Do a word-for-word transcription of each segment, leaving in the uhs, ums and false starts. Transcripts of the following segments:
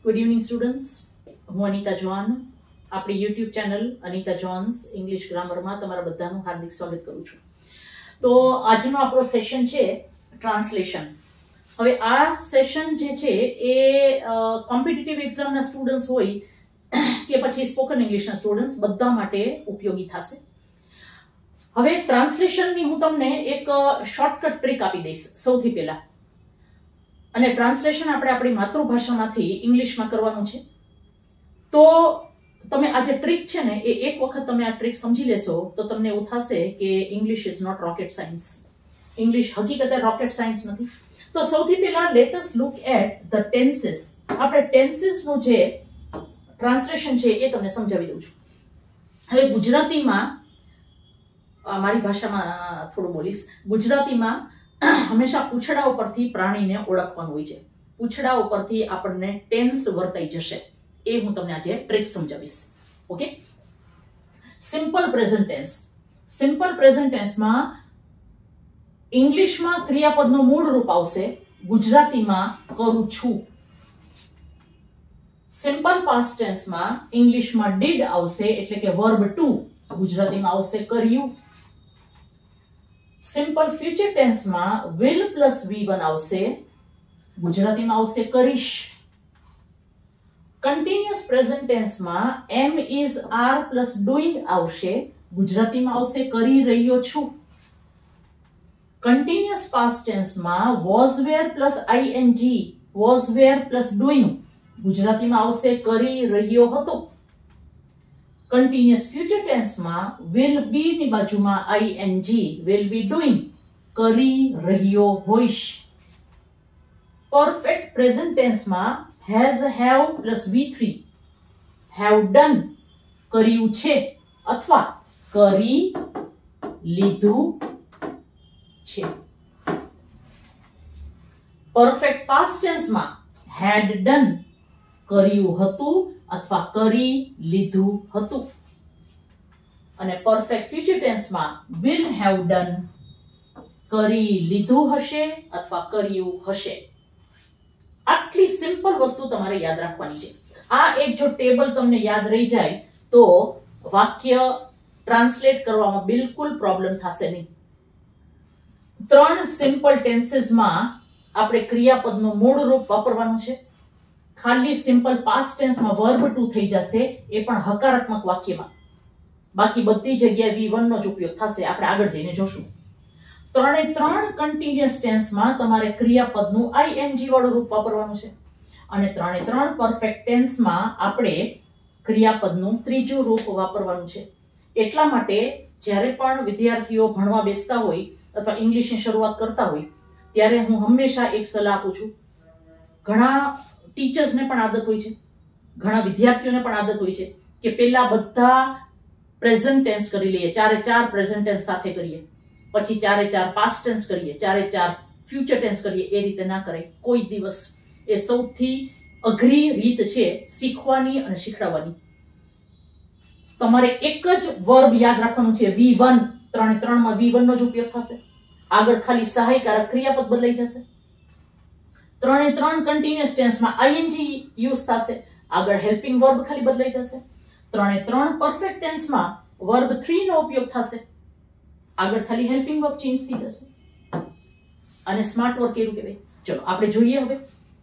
Good evening students, હું Anita John આપણી YouTube channel Anita Jones English ગ્રામરમાં તમારા બધાનું હાર્દિક સ્વાગત કરું છું. તો આજનો આપણો સેશન છે ટ્રાન્સલેશન. હવે આ સેશન જે છે એ કોમ્પિટિટિવ એક્ઝામના સ્ટુડન્ટ્સ હોય કે પછી સ્પોકન ઇંગ્લિશના સ્ટુડન્ટ્સ બધા માટે ઉપયોગી થશે. હવે ટ્રાન્સલેશનની હું તમને એક શોર્ટકટ ટ્રીક આપી દઈશ સૌથી પહેલા. અને ટ્રાન્સલેશન આપણે આપણી માતૃભાષામાંથી ઇંગ્લિશમાં કરવાનું છે. તો તમે આ જે ટ્રીક છે ને એ એક વખત તમે આ ટ્રીક સમજી લેશો તો તમને એવું થશે કે English is not rocket science. English હકીકતે રોકેટ સાયન્સ નથી. તો સૌથી પહેલા let us look at the tenses. આપણે ટેન્સીસ નું જે ટ્રાન્સલેશન છે એ તમને સમજાવી દઉં છું. હવે ગુજરાતીમાં મારી ભાષામાં થોડું બોલીશ. ગુજરાતીમાં હંમેશા પૂંછડા ઉપરથી પ્રાણીને ઓળખવાનું હોય છે. પૂંછડા ઉપરથી આપણને ટેન્સ વર્તાઈ જશે. એ હું તમને આજે ટ્રીક સમજાવીશ. Okay, simple present tense. Simple present ટેન્સમાં ઇંગ્લિશમાં ક્રિયાપદનું મૂળ રૂપ આવશે, ગુજરાતીમાં કરું છું. સિમ્પલ પાસ્ટ ટેન્સમાં ઇંગ્લિશમાં ડીડ આવશે એટલે કે વર્બ ટુ, ગુજરાતીમાં આવશે કર્યું. સિમ્પલ ફ્યુચર ટેન્સમાં will પ્લસ વી વન આવશે, ગુજરાતીમાં આવશે કરીશ. કન્ટિન્યુઅસ પ્રેઝન્ટ ટેન્સમાં am is are plus doing આવશે, ગુજરાતીમાં આવશે કરી રહ્યો છું. કન્ટિન્યુઅસ પાસ્ટ ટેન્સમાં was were plus ING, was were plus doing, ગુજરાતીમાં આવશે કરી રહ્યો હતો. કન્ટિન્યુઅસ ફ્યુચર ટેન્સમાં will be ની બાજુમાં આઈએનજી, will be doing, કરી રહ્યો હોઈશ. પરફેક્ટ પ્રેઝન્ટ ટેન્સમાં has have plus V three, have done, કર્યું છે અથવા કરી લીધું છે. પરફેક્ટ પાસ્ટ ટેન્સમાં had done, કર્યું હતું અથવા કરી લીધું હતું. અને પરફેક્ટ ફ્યુચર ટેન્સમાં will have done, કરી લીધું હશે અથવા કર્યું હશે. આટલી સિમ્પલ વસ્તુ તમારે યાદ રાખવાની છે. આ એક જો ટેબલ તમને યાદ રહી જાય તો વાક્ય ટ્રાન્સલેટ કરવામાં બિલકુલ પ્રોબ્લેમ થશે નહીં. ત્રણ સિમ્પલ ટેન્સીસમાં આપણે ક્રિયાપદનું મૂળ રૂપ વાપરવાનું છે. ખાલી સિમ્પલ પાસ્ટ ટેન્સમાં વર્બ ટુ થઈ જશે, એ પણ હકારાત્મક વાક્યમાં. બાકી બધી જગ્યાએ વી વન નો જ ઉપયોગ થશે. આપણે આગળ જઈને જોશું. ત્રણે ત્રણ કન્ટિન્યુઅસ ટેન્સમાં તમારે ક્રિયાપદનું આઈએનજી વાળું રૂપ વાપરવાનું છે. અને ત્રણે ત્રણ પરફેક્ટ ટેન્સમાં આપણે ક્રિયાપદનું ત્રીજું રૂપ વાપરવાનું છે. એટલા માટે જ્યારે પણ વિદ્યાર્થીઓ ભણવા બેસતા હોય અથવા ઇંગ્લિશની શરૂઆત કરતા હોય ત્યારે હું હંમેશા એક સલાહ આપું છું. ઘણા ટીચર્સને પણ આદત હોય છે, ઘણા વિદ્યાર્થીઓને પણ આદત હોય છે કે પેલા બધા પ્રેઝન્ટ ટેન્સ કરી લઈએ, ચારે ચાર પ્રેઝન્ટ ટેન્સ સાથે કરીએ, પછી ચારે ચાર પાસ્ટ ટેન્સ કરીએ, ચારે ચાર ફ્યુચર ટેન્સ કરીએ. એ રીતે ના કરાય કોઈ દિવસ. એ સૌથી અઘરી રીત છે શીખવાની અને શીખડાવવાની. તમારે એક જ વર્બ યાદ રાખવાનું છે, વી વન. ત્રણે ત્રણમાં વી વન નો જ ઉપયોગ થશે. આગળ ખાલી સહાયકારક ક્રિયાપદ બદલાઈ જશે. ત્રણે ત્રણ કન્ટિન્યુઅસ ટેન્સમાં આઈએનજી યુઝ થશે. આગળ હેલ્પિંગ વર્બ ખાલી બદલાઈ જશે. ત્રણે ત્રણ પરફેક્ટ ટેન્સમાં વર્બ થ્રી નો ઉપયોગ થશે. આગળ ખાલી હેલ્પિંગ વર્બ ચેન્જ થઈ જશે. અને સ્માર્ટ વર્ક એવું કહેવાય. ચલો આપણે જોઈએ. હવે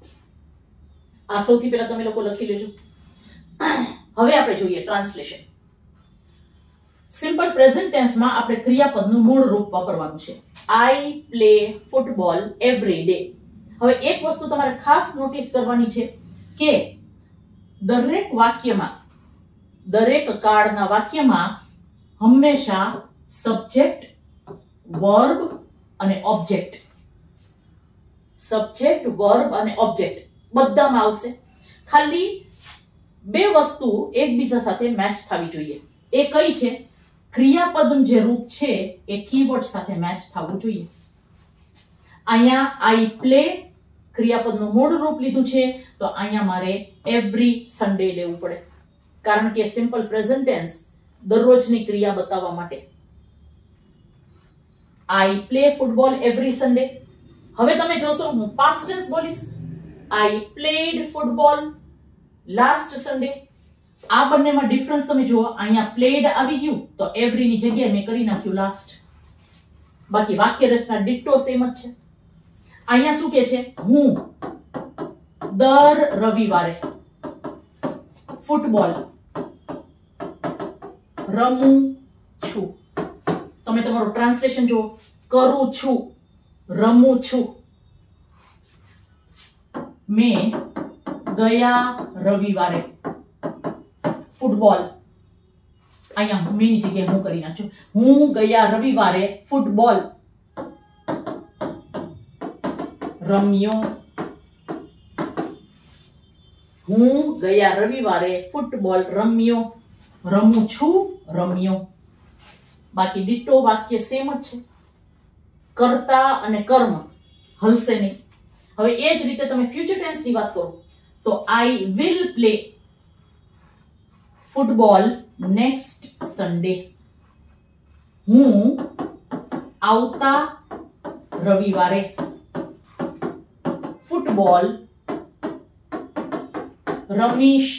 આ સૌથી પહેલા તમે લોકો લખી લેજો. હવે આપણે જોઈએ ટ્રાન્સલેશન. સિમ્પલ પ્રેઝન્ટ ટેન્સમાં આપણે ક્રિયાપદનું મૂળ રૂપ વાપરવાનું છે. I play football every day. હવે એક વસ્તુ તમારે ખાસ નોટિસ કરવાની છે કે દરેક વાક્યમાં, દરેક કાળના વાક્યમાં હંમેશા સબ્જેક્ટ, વર્બ અને ઓબ્જેક્ટ, સબ્જેક્ટ, વર્બ અને ઓબ્જેક્ટ બધામાં આવશે. ખાલી બે વસ્તુ એકબીજા સાથે મેચ થવી જોઈએ. એ કઈ છે? ક્રિયાપદનું જે રૂપ છે એ કીવર્ડ સાથે મેચ થવું જોઈએ. અહીંયા આઈ પ્લે ક્રિયાપદનું મૂળ રૂપ લીધું છે તો અહીંયા મારે એવરી સન્ડે લેવું પડે, કારણ કે સિમ્પલ પ્રેઝન્ટ ટેન્સ દરરોજની ક્રિયા બતાવવા માટે. I play football every Sunday. હવે તમે જોશો હું પાસ્ટ ટેન્સ બોલીશ. I played football last Sunday. આ બંનેમાં ડિફરન્સ તમે જુઓ, અહીંયા પ્લેડ આવી ગયું તો એવરી ની જગ્યાએ મેં કરી નાખ્યું લાસ્ટ. બાકી વાક્ય રચના ડિટ્ટો સેમ જ છે. અહીંયા શું કે છે? હું દર રવિવારે ફૂટબોલ રમું છું. તમે તમારું ટ્રાન્સલેશન જુઓ, કરું છું, રમું છું. મેં ગયા રવિવારે ફૂટબોલ, અહીંયા મેની જગ્યાએ હું કરી નાખું. હું ગયા રવિવારે ફૂટબોલ રમ્યો. હું ગયા રવિવારે ફૂટબોલ રમ્યો. રમું છું, રમ્યો. બાકી ડિટ્ટો વાક્ય સેમ જ છે. કર્તા અને કર્મ હલશે નહીં. હવે એ જ રીતે તમે ફ્યુચર ટેન્સ ની વાત કરો તો I will play football next Sunday. હું આવતા રવિવારે ફૂટબોલ રમીશ.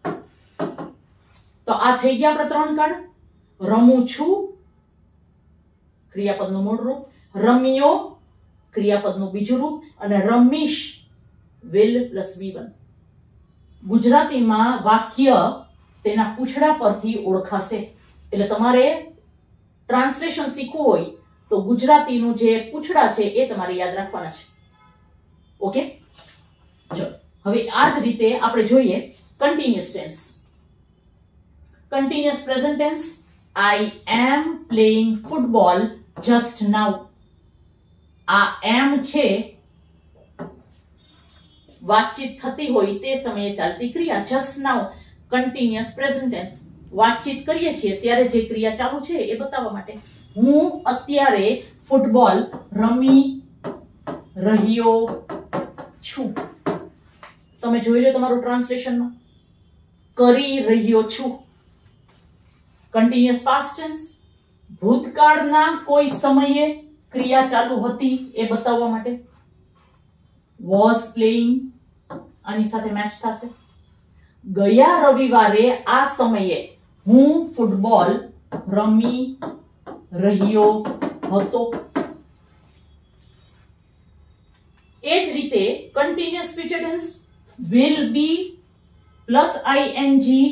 તો આ થઈ ગયા આપણા ત્રણ કાર્ડ. રમું છું ક્રિયાપદનું મૂળ રૂપ, રમ્યો ક્રિયાપદનું બીજું રૂપ, અને રમીશ વિલ પ્લસ વી વન. ગુજરાતીમાં વાક્ય તેના પૂછડા પરથી ઓળખાશે. એટલે તમારે ટ્રાન્સલેશન શીખવું હોય તો ગુજરાતીનું જે પૂછડા છે એ તમારે યાદ રાખવાના છે. ઓકે, ચલો હવે આ જ રીતે આપણે જોઈએ continuous tense. Continuous present tense. I am playing football just now. આ am છે વાતચીત થતી હોય તે સમયે ચાલતી ક્રિયા. just now continuous present tense. વાતચીત કરીએ છીએ ત્યારે જે ક્રિયા ચાલુ છે એ બતાવવા માટે. હું અત્યારે ફૂટબોલ રમી રહ્યો છું. તમે જોઈ લો તમારું ટ્રાન્સલેશનમાં, કરી રહ્યો છું. Continuous past tense. ભૂતકાળના કોઈ સમયે ક્રિયા ચાલુ હતી એ બતાવવા માટે. વોઝ પ્લેઇંગ આની સાથે મેચ થશે. ગયા રવિવારે આ સમયે હું ફૂટબોલ રમી રહ્યો હતો. એ જ રીતે continuous future tense. will be plus ING.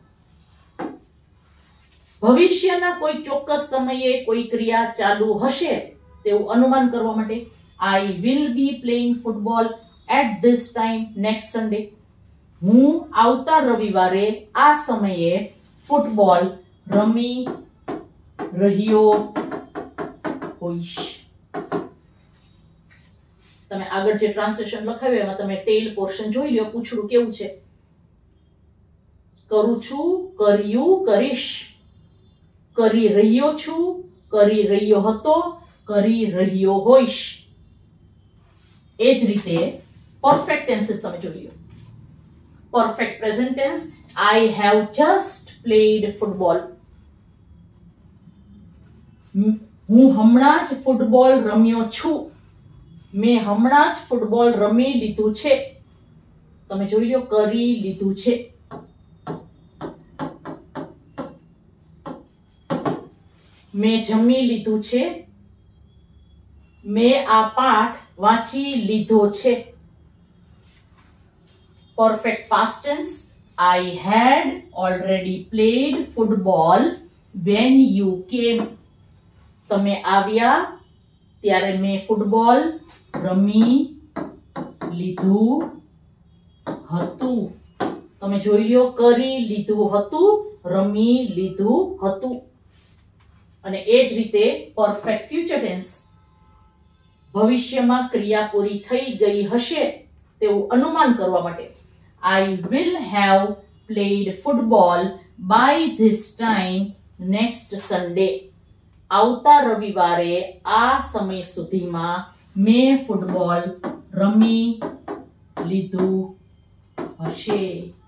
ભવિષ્યના કોઈ ચોક્કસ સમયે કોઈ ક્રિયા ચાલુ હશે તેવું અનુમાન કરવા માટે. I will be playing football at this time next Sunday. હું આવતા રવિવારે આ સમયે ફૂટબોલ રમી રહ્યો હોઈશ. તમે આગળ જે ટ્રાન્સલેશન લખાવ્યું એમાં તમે ટેલ પોર્શન જોઈ લ્યો. પૂછડું કેવું છે? કરું છું, કર્યું, કરીશ. કરી રહ્યો છું, કરી રહ્યો હતો, કરી રહ્યો હોઈશ. એ જ રીતે પરફેક્ટ ટેન્સીસ તમે જોઈ લો. Perfect present tense. I have just played football. હું હમણાં જ ફૂટબોલ રમ્યો છું. મેં હમણાં જ ફૂટબોલ રમી લીધું છે. તમે જોઈ લો, કરી લીધું છે. મેં જમી લીધું છે. મેં આ પાઠ વાંચી લીધો છે. Perfect past tense. I had already played football when you came. તમે આવ્યા ત્યારે મેં ફૂટબોલ રમી લીધું હતું. તમે જોઈ લો, કરી લીધું હતું, રમી લીધું હતું. અને એ જ રીતે પરફેક્ટ ફ્યુચર ટેન્સ. ભવિષ્યમાં ક્રિયા પૂરી થઈ ગઈ હશે તેવું અનુમાન કરવા માટે. I will have played football by this time next Sunday. આવતા રવિવારે આ સમય સુધીમાં મેં ફૂટબોલ રમી લીધું હશે.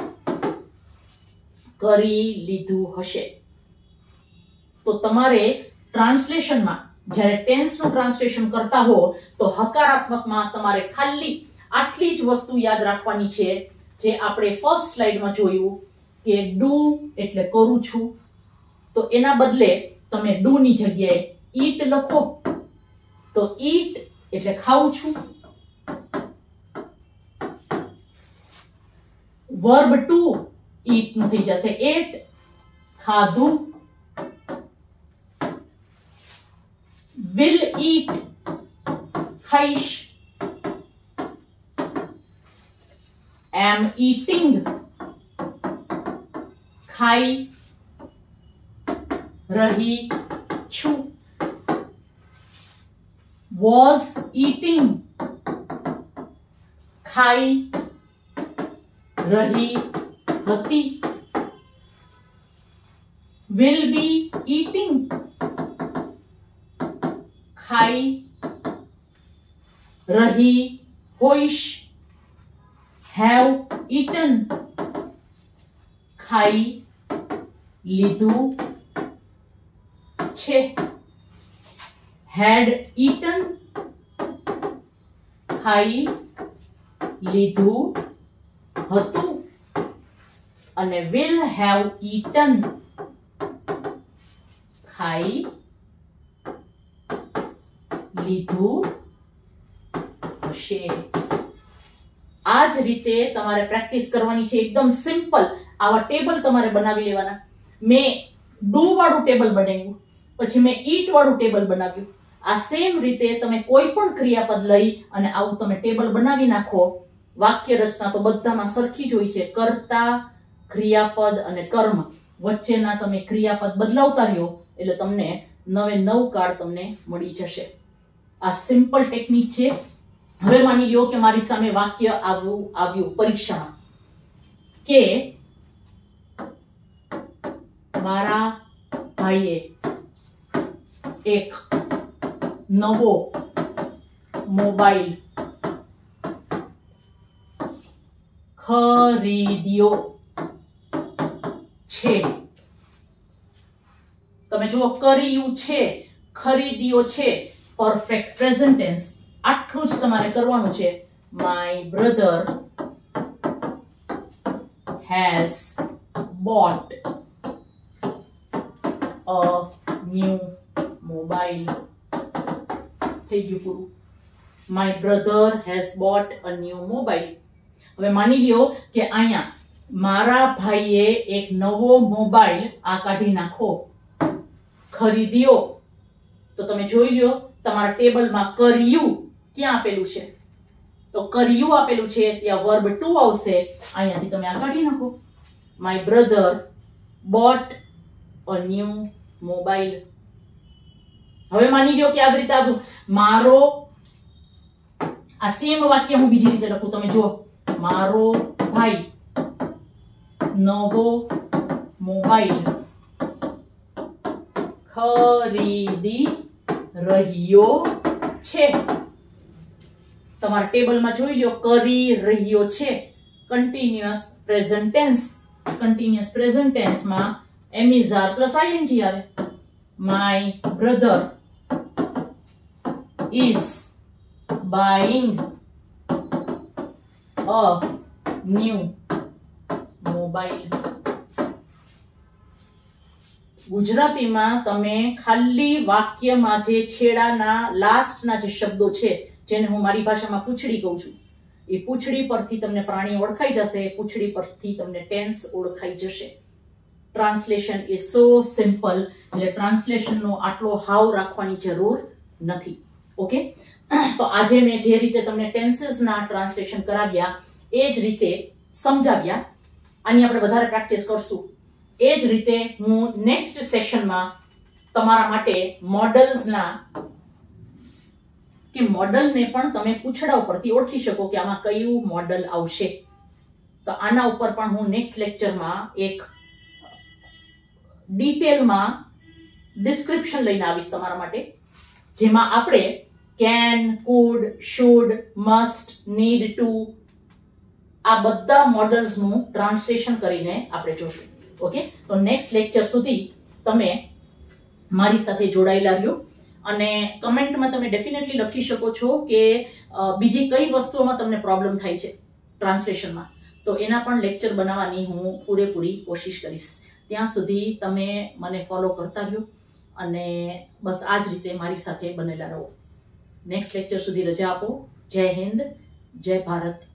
કરી લીધું હશે. તો તમારે ટ્રાન્સલેશનમાં જ્યારે ટેન્સનું ટ્રાન્સલેશન કરતા હો તો હકારાત્મકમાં તમારે ખાલી આટલી જ વસ્તુ યાદ રાખવાની છે. જે આપણે ફર્સ્ટ સ્લાઇડમાં જોયું કે ડુ એટલે કરું છું, તો એના બદલે તમે ડુ ની જગ્યાએ ઈટ લખો તો ઈટ એટલે ખાઉં છું. વર્બ ટુ ઈટ નું થઈ જશે એટ, ખાધું. will eat ખાઈશ. am eating ખાઈ રહી છું. was eating ખાઈ રહી હતી. will be eating ખાઈ રહી હોઈશ. have eaten ખાઈ લીધું છે. had eaten ખાઈ લીધું હતું. અને will have eaten ખાઈ લીધું હશે. આ જ રીતે તમારે પ્રેક્ટિસ કરવાની છે, એકદમ સિમ્પલ. આવા ટેબલ તમારે બનાવી લેવાના. મેં ડુ વાળું ટેબલ બનાવ્યું, પછી મેં ઈટ વાળું ટેબલ બનાવ્યું. આ સેમ રીતે તમે કોઈ પણ ક્રિયાપદ લઈ અને આવું તમે ટેબલ બનાવી નાખો. વાક્ય રચના તો બધામાં સરખી જ હોય છે. કર્તા, ક્રિયાપદ અને કર્મ વચ્ચેના તમે ક્રિયાપદ બદલાવતા રહ્યો એટલે તમને નવે નવ કાળ તમને મળી જશે. આ સિમ્પલ ટેકનિક છે. હવે માની લો કે મારી સામે વાક્ય આવ્યું આવ્યું પરીક્ષામાં કે મારા ભાઈએ એક નવો મોબાઈલ ખરીદ્યો છે. તમે જુઓ, કર્યું છે, ખરીદ્યો છે, પરફેક્ટ પ્રેઝન્ટ ટેન્સ. આટલું જ તમારે કરવાનું છે. My brother has bought a new mobile. થઈ ગયું પૂરું. My brother has bought a new mobile. હવે માની લ્યો કે અહીંયા મારા ભાઈએ એક નવો મોબાઈલ આ કાઢી નાખો ખરીદ્યો. તો તમે જોઈ લ્યો તમારા ટેબલમાં કર્યું ક્યાં આપેલું છે, તો કર્યું આપેલું છે ત્યાં વર્બ ટુ આવશે. અહીંયાથી તમે આ કાઢી નાખો. My brother bought a new mobile. હવે માની લ્યો કે આવી રીતે આવ્યું મારો. આ સેમ વાક્ય હું બીજી રીતે લખું. તમે જુઓ, મારો ભાઈ નવો મોબાઈલ ખરીદી રહ્યો છે. તમારા ટેબલમાં જોઈ લો, કરી રહ્યો છે continuous present tense. Continuous present ટેન્સમાં am is are plus ING આવે. My brother is buying a new mobile. ગુજરાતીમાં તમે ખાલી વાક્યમાં જે છેડાના લાસ્ટના જે શબ્દો છે, જેને હું મારી ભાષામાં પૂંછડી કહું છું, એ પૂંછડી પરથી તમને પ્રાણી ઓળખાઈ જશે. પૂંછડી પરથી તમને ટેન્સ ઓળખાઈ જશે. Translation is so simple. એટલે ટ્રાન્સલેશનનો આટલો હાવ રાખવાની જરૂર નથી. ઓકે, તો આજે મેં જે રીતે તમને ટેન્સીસના ટ્રાન્સલેશન કરાવ્યા એ જ રીતે સમજાવ્યા. આની આપણે વધારે પ્રેક્ટિસ કરશું. એ જ રીતે હું નેક્સ્ટ સેશનમાં તમારા માટે મોડલ્સના કે મોડલને પણ તમે પૂંછડા ઉપરથી ઓળખી શકો કે આમાં કયું મોડલ આવશે. તો આના ઉપર પણ હું નેક્સ્ટ લેક્ચરમાં એક ડિટેલમાં ડિસ્ક્રિપ્શન લઈને આવીશ તમારા માટે, જેમાં આપણે can, could, should, must, need to આ બધા મોડલ્સનું ટ્રાન્સલેશન કરીને આપણે જોશું. ઓકે, તો નેક્સ્ટ લેક્ચર સુધી તમે મારી સાથે જોડાયેલા રહ્યો અને કમેન્ટમાં તમે ડેફિનેટલી લખી શકો છો કે બીજી કઈ વસ્તુઓમાં તમને પ્રોબ્લેમ થાય છે ટ્રાન્સલેશનમાં. તો એના પણ લેક્ચર બનાવવાની હું પૂરેપૂરી કોશિશ કરીશ. ત્યાં સુધી તમે મને ફોલો કરતા રહ્યો અને બસ આ જ રીતે મારી સાથે બનેલા રહો. નેક્સ્ટ લેક્ચર સુધી રજા આપો. જય હિન્દ, જય ભારત.